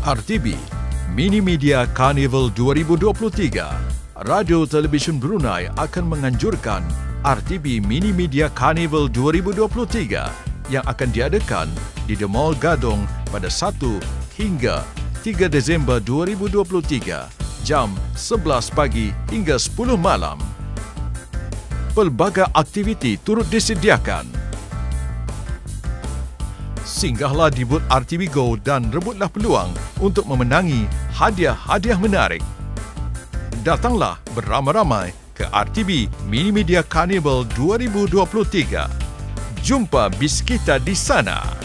RTB Mini Media Carnival 2023. Radio Televisyen Brunei akan menganjurkan RTB Mini Media Carnival 2023 yang akan diadakan di The Mall Gadong pada 1 hingga 3 Disember 2023 jam 11 pagi hingga 10 malam. Pelbagai aktiviti turut disediakan. Singgahlah di booth RTB Go dan rebutlah peluang untuk memenangi hadiah-hadiah menarik. Datanglah beramai-ramai ke RTB Mini Media Carnival 2023. Jumpa bis kita di sana.